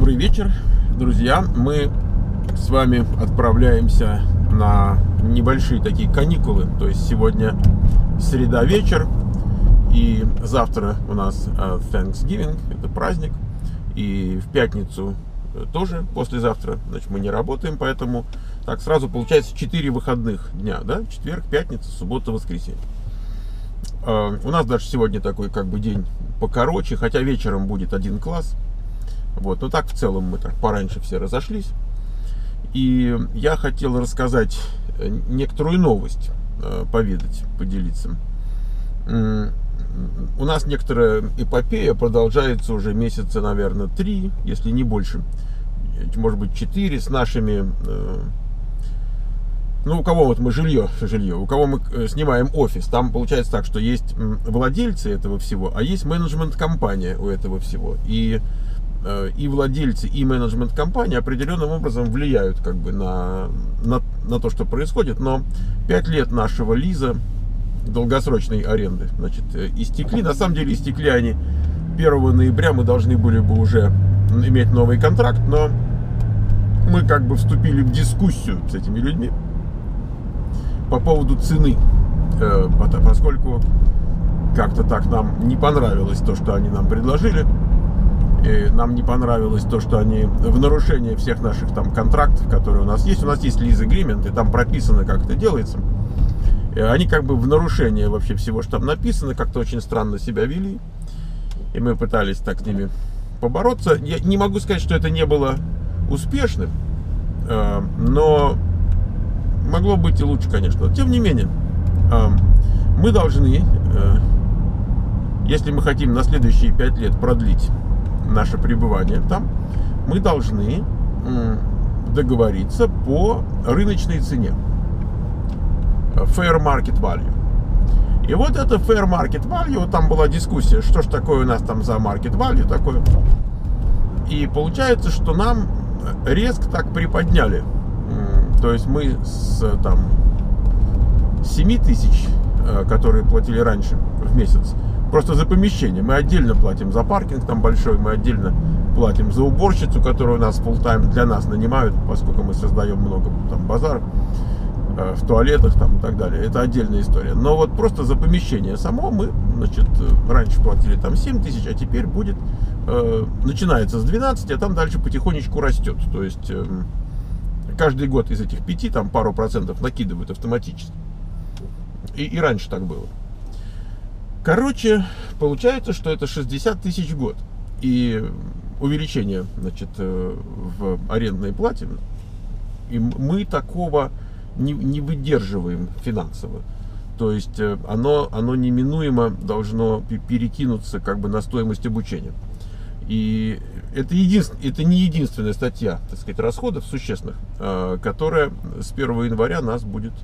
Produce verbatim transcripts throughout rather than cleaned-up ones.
Добрый вечер, друзья. Мы с вами отправляемся на небольшие такие каникулы. То есть сегодня среда вечер, и завтра у нас Thanksgiving, это праздник. И в пятницу тоже, послезавтра, значит, мы не работаем, поэтому так сразу получается четыре выходных дня, да? Четверг, пятница, суббота, воскресенье. У нас даже сегодня такой как бы день покороче, хотя вечером будет один класс. Вот, но так в целом мы так пораньше все разошлись. И я хотел рассказать некоторую новость, поведать, поделиться. У нас некоторая эпопея продолжается уже месяца, наверное, три, если не больше, может быть, четыре, с нашими... Ну, у кого вот мы жилье, жилье, у кого мы снимаем офис, там получается так, что есть владельцы этого всего, а есть менеджмент-компания у этого всего. И, и владельцы, и менеджмент-компания определенным образом влияют как бы на, на, на то, что происходит. Но пять лет нашего лиза, долгосрочной аренды, значит, истекли. На самом деле истекли они первого ноября, мы должны были бы уже иметь новый контракт, но мы как бы вступили в дискуссию с этими людьми по поводу цены, поскольку как-то так нам не понравилось то, что они нам предложили, и нам не понравилось то, что они в нарушение всех наших там контрактов, которые у нас есть, у нас есть lease agreement, и там прописано, как это делается, и они как бы в нарушение вообще всего, что там написано, как-то очень странно себя вели, и мы пытались так с ними побороться. Я не могу сказать, что это не было успешным, но могло быть и лучше, конечно. Тем не менее, мы должны, если мы хотим на следующие пять лет продлить наше пребывание там, мы должны договориться по рыночной цене. Fair Market Value. И вот это Fair Market Value, вот там была дискуссия, что ж такое у нас там за Market Value такое. И получается, что нам резко так приподняли. То есть мы с там семи тысяч, которые платили раньше в месяц, просто за помещение, мы отдельно платим за паркинг там большой, мы отдельно платим за уборщицу, которую у нас full-time для нас нанимают, поскольку мы создаем много там базаров в туалетах там и так далее. Это отдельная история. Но вот просто за помещение само мы, значит, раньше платили там семь тысяч, а теперь будет, э, начинается с двенадцати, а там дальше потихонечку растет. То есть э, каждый год из этих пяти там пару процентов накидывают автоматически. И, и раньше так было. Короче, получается, что это шестьдесят тысяч в год. И увеличение, значит, в арендной плате. И мы такого не, не выдерживаем финансово. То есть оно, оно неминуемо должно перекинуться как бы на стоимость обучения. И это, единствен, это не единственная статья, так сказать, расходов существенных, которая с первого января нас будет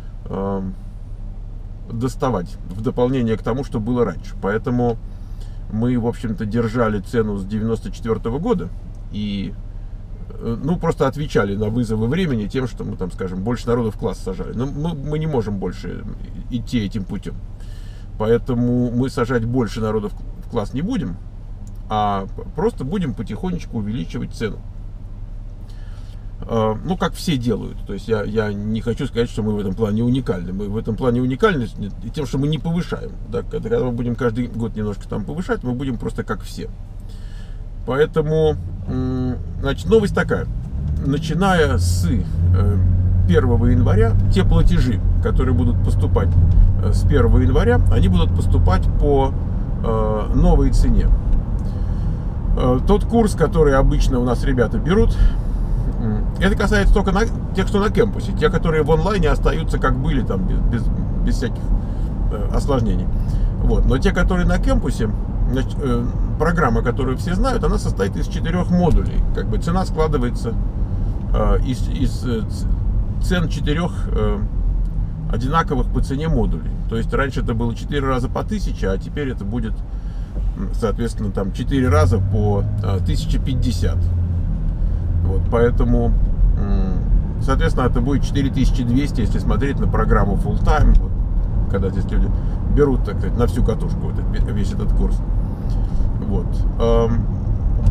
доставать в дополнение к тому, что было раньше. Поэтому мы, в общем-то, держали цену с девяносто четвёртого года и, ну, просто отвечали на вызовы времени тем, что мы там, скажем, больше народу в класс сажали. Но мы, мы не можем больше идти этим путем. Поэтому мы сажать больше народу в класс не будем, а просто будем потихонечку увеличивать цену. Ну, как все делают. То есть я, я не хочу сказать, что мы в этом плане уникальны. Мы в этом плане уникальны тем, что мы не повышаем. Да? Когда мы будем каждый год немножко там повышать, мы будем просто как все. Поэтому, значит, новость такая. Начиная с первого января, те платежи, которые будут поступать с первого января, они будут поступать по новой цене. Тот курс, который обычно у нас ребята берут, это касается только на, тех, что на кампусе. Те, которые в онлайне остаются как были, там, без, без всяких э, осложнений. Вот. Но те, которые на кампусе, значит, э, программа, которую все знают, она состоит из четырех модулей. Как бы цена складывается э, из, из э, цен четырех э, одинаковых по цене модулей. То есть раньше это было четыре раза по тысяче, а теперь это будет, соответственно, там четыре раза по э, тысяча пятьдесят. Вот, поэтому, соответственно, это будет четыре тысячи двести, если смотреть на программу full time, вот, когда здесь люди берут, так сказать, на всю катушку вот, весь этот курс. Вот.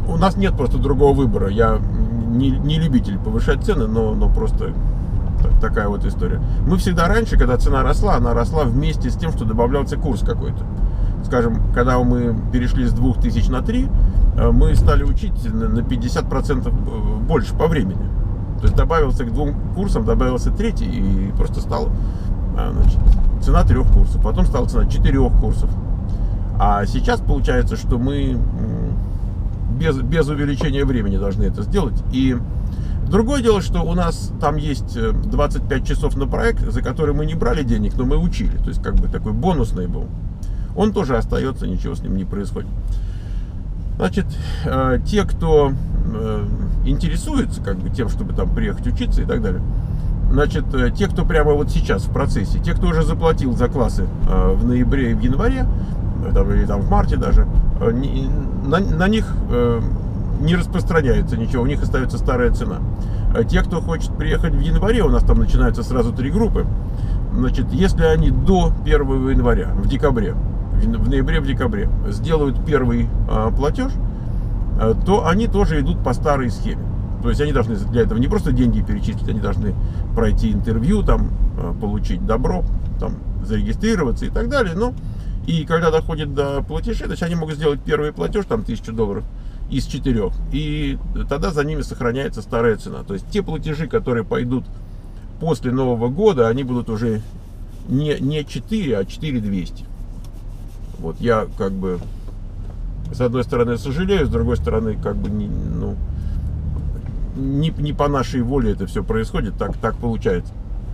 у нас нет просто другого выбора. Я не, не любитель повышать цены, но, но просто такая вот история. Мы всегда раньше, когда цена росла, она росла вместе с тем, что добавлялся курс какой-то. Скажем, когда мы перешли с двух тысяч на три, мы стали учить на пятьдесят процентов больше по времени. То есть добавился к двум курсам, добавился третий, и просто стала, значит, цена трех курсов. Потом стала цена четырех курсов. А сейчас получается, что мы без, без увеличения времени должны это сделать. И другое дело, что у нас там есть двадцать пять часов на проект, за который мы не брали денег, но мы учили. То есть как бы такой бонусный был. Он тоже остается, ничего с ним не происходит. Значит, э, те, кто э, интересуется как бы тем, чтобы там приехать учиться и так далее, значит, э, те, кто прямо вот сейчас в процессе, те, кто уже заплатил за классы э, в ноябре и в январе, э, там, или там в марте даже, э, не, на, на них э, не распространяется ничего, у них остается старая цена. А те, кто хочет приехать в январе, у нас там начинаются сразу три группы, значит, если они до первого января, в декабре, в ноябре, в декабре сделают первый а, платеж, а, то они тоже идут по старой схеме. То есть они должны для этого не просто деньги перечислить, они должны пройти интервью, там, а, получить добро, там, зарегистрироваться и так далее. Ну, и когда доходит до платежей, значит, они могут сделать первый платеж, там, тысячу долларов из четырех, и тогда за ними сохраняется старая цена. То есть те платежи, которые пойдут после Нового года, они будут уже не, не четыре, а четыре тысячи двести. Вот я как бы с одной стороны сожалею, с другой стороны как бы не, ну, не, не по нашей воле это все происходит, так, так получается.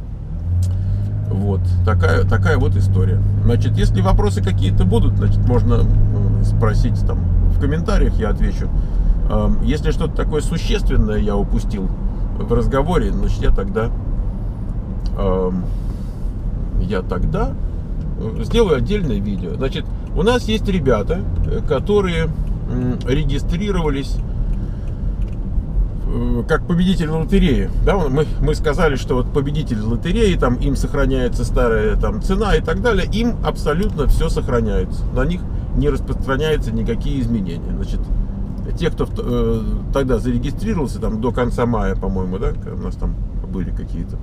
Вот такая, такая вот история. Значит, если вопросы какие-то будут, значит, можно спросить там в комментариях, я отвечу. Если что-то такое существенное я упустил в разговоре, значит, я тогда я тогда сделаю отдельное видео. Значит, у нас есть ребята, которые регистрировались как победитель лотереи. Да, мы, мы сказали, что вот победитель лотереи, там им сохраняется старая там цена и так далее. Им абсолютно все сохраняется. На них не распространяются никакие изменения. Значит, те, кто э, тогда зарегистрировался там до конца мая, по-моему, да, у нас там были какие-то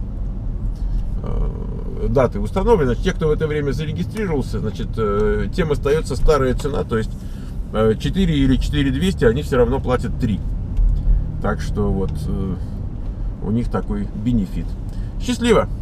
э, даты установлены. Значит, те, кто в это время зарегистрировался, значит, э, тем остается старая цена, то есть э, четыре или четыре тысячи двести, они все равно платят три. Так что вот э, у них такой бенефит. Счастливо!